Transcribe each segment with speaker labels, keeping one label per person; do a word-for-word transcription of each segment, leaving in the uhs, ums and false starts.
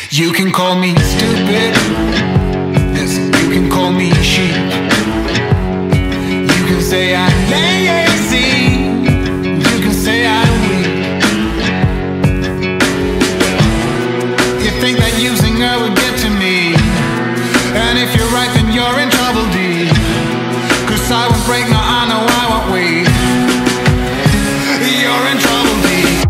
Speaker 1: You can call me stupid, yes, you can call me sheep. You can say I'm lazy, you can say I'm weak. You think that using her would get to me, and if you're right then you're in trouble deep. Cause I won't break, no I know I won't wait. You're in trouble deep.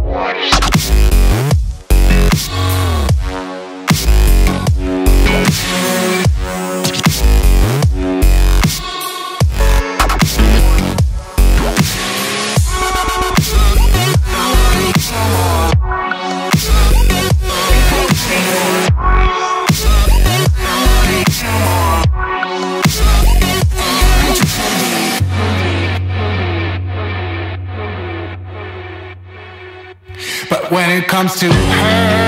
Speaker 1: But when it comes to her,